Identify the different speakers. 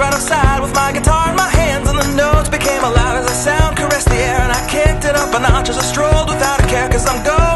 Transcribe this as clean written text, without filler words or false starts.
Speaker 1: side of side with my guitar in my hands, and the notes became loud as the sound caressed the air. And I kicked it up a notch as I strolled without a care, 'cause I'm going